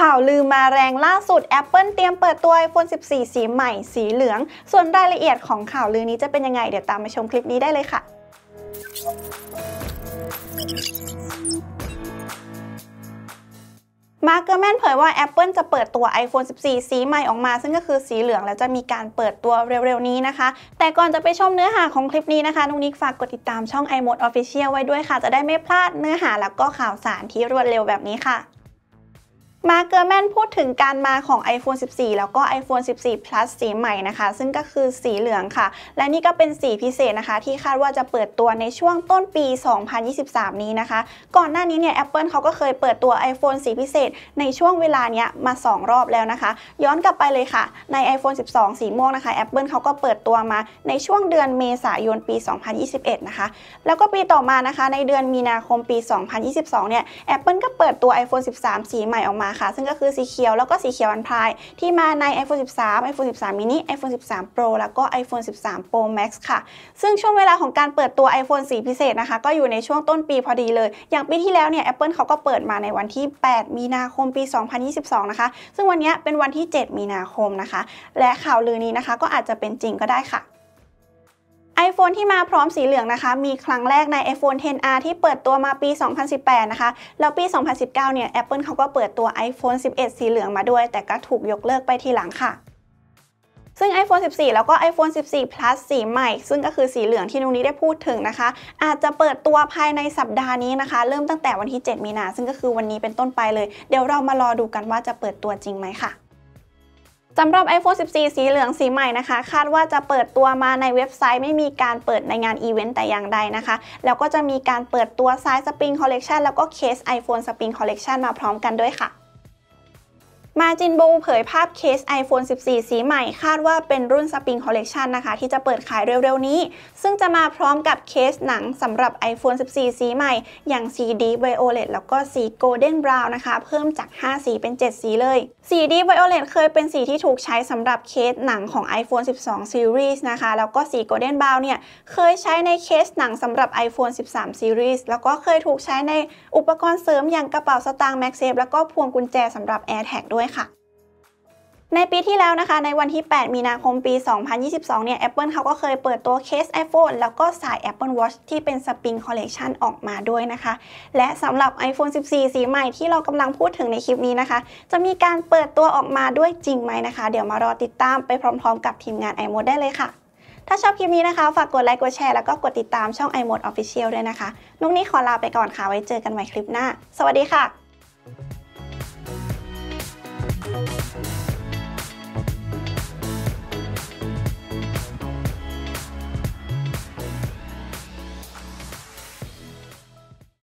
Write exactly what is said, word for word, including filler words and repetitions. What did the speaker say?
ข่าวลือมาแรงล่าสุด Apple เตรียมเปิดตัว ไอโฟน สิบสี่ สีใหม่สีเหลืองส่วนรายละเอียดของข่าวลือนี้จะเป็นยังไงเดี๋ยวตามมาชมคลิปนี้ได้เลยค่ะมาร์ค เกอร์แมนเผยว่า Apple จะเปิดตัว ไอโฟน สิบสี่ สีใหม่ออกมาซึ่งก็คือสีเหลืองและจะมีการเปิดตัวเร็วๆนี้นะคะแต่ก่อนจะไปชมเนื้อหาของคลิปนี้นะคะนุ๊กนิกฝากกดติดตามช่อง iMode Official ไว้ด้วยค่ะจะได้ไม่พลาดเนื้อหาแล้วก็ข่าวสารที่รวดเร็วแบบนี้ค่ะมาร์ค เกอร์แมนพูดถึงการมาของ ไอโฟน สิบสี่ แล้วก็ ไอโฟน สิบสี่ พลัส สีใหม่นะคะซึ่งก็คือสีเหลืองค่ะและนี่ก็เป็นสีพิเศษนะคะที่คาดว่าจะเปิดตัวในช่วงต้นปี สองพันยี่สิบสาม นี้นะคะก่อนหน้านี้เนี่ย Apple เขาก็เคยเปิดตัว iPhone สีพิเศษในช่วงเวลาเนี้ยมาสองรอบแล้วนะคะย้อนกลับไปเลยค่ะใน ไอโฟน สิบสอง สีม่วงนะคะ Apple เขาก็เปิดตัวมาในช่วงเดือนเมษายนปี สองพันยี่สิบเอ็ด นะคะแล้วก็ปีต่อมานะคะในเดือนมีนาคมปี สองพันยี่สิบสอง เนี่ย Apple ก็เปิดตัว ไอโฟน สิบสาม สีใหม่ออกมาค่ะซึ่งก็คือสีเขียวแล้วก็สีเขียวอันพรายที่มาใน ไอโฟน สิบสาม ไอโฟน สิบสาม mini ไอโฟน สิบสาม Pro แล้วก็ ไอโฟน สิบสาม Pro Max ค่ะซึ่งช่วงเวลาของการเปิดตัว iPhone สีพิเศษนะคะก็อยู่ในช่วงต้นปีพอดีเลยอย่างปีที่แล้วเนี่ย Apple เขาก็เปิดมาในวันที่แปดมีนาคมปี สองพันยี่สิบสอง นะคะซึ่งวันนี้เป็นวันที่เจ็ดมีนาคมนะคะและข่าวลือนี้นะคะก็อาจจะเป็นจริงก็ได้ค่ะiPhone ที่มาพร้อมสีเหลืองนะคะมีครั้งแรกใน ไอโฟน เท็น อาร์ ที่เปิดตัวมาปี สองพันสิบแปด นะคะแล้วปี สองพันสิบเก้า เนี่ย Apple เขาก็เปิดตัว ไอโฟน สิบเอ็ด สีเหลืองมาด้วยแต่ก็ถูกยกเลิกไปทีหลังค่ะซึ่ง ไอโฟน สิบสี่ แล้วก็ ไอโฟน สิบสี่ พลัส สีใหม่ซึ่งก็คือสีเหลืองที่นุ๊กนิกได้พูดถึงนะคะอาจจะเปิดตัวภายในสัปดาห์นี้นะคะเริ่มตั้งแต่วันที่เจ็ดมีนาซึ่งก็คือวันนี้เป็นต้นไปเลยเดี๋ยวเรามารอดูกันว่าจะเปิดตัวจริงไหมค่ะสำหรับ ไอโฟน สิบสี่ สีเหลืองสีใหม่นะคะคาดว่าจะเปิดตัวมาในเว็บไซต์ไม่มีการเปิดในงานอีเวนต์แต่อย่างใดนะคะแล้วก็จะมีการเปิดตัวไซส์สปริงคอลเลกชันแล้วก็เคส iPhone สปริงคอลเลกชันมาพร้อมกันด้วยค่ะมาจินบูเผยภาพเคส ไอโฟน สิบสี่ สีใหม่คาดว่าเป็นรุ่นสปริงคอลเลกชันนะคะที่จะเปิดขายเร็วๆนี้ซึ่งจะมาพร้อมกับเคสหนังสำหรับ ไอโฟน สิบสี่ สีใหม่อย่างสี Deep Violet แล้วก็สี Golden Brown นะคะเพิ่มจากห้าสีเป็นเจ็ดสีเลยสี Deep Violet เคยเป็นสีที่ถูกใช้สำหรับเคสหนังของ ไอโฟน สิบสอง Series นะคะแล้วก็สี Golden Brown เนี่ยเคยใช้ในเคสหนังสำหรับ ไอโฟน สิบสาม Series แล้วก็เคยถูกใช้ในอุปกรณ์เสริมอย่างกระเป๋าสตางค์ MagSafe แล้วก็พวงกุญแจสำหรับ AirTag ด้วยค่ะในปีที่แล้วนะคะในวันที่แปดมีนาคมปี สองพันยี่สิบสอง เนี่ย Apple เขาก็เคยเปิดตัวเคส iPhone แล้วก็สาย Apple Watch ที่เป็น Spring Collection ออกมาด้วยนะคะและสำหรับ ไอโฟน สิบสี่ สีใหม่ที่เรากำลังพูดถึงในคลิปนี้นะคะจะมีการเปิดตัวออกมาด้วยจริงไหมนะคะเดี๋ยวมารอติดตามไปพร้อมๆกับทีมงาน iMode ได้เลยค่ะถ้าชอบคลิปนี้นะคะฝากกดไลค์กดแชร์แล้วก็กดติดตามช่อง iMode Official ด้วยนะคะนุ๊กนิกขอลาไปก่อนค่ะไว้เจอกันใหม่คลิปหน้าสวัสดีค่ะ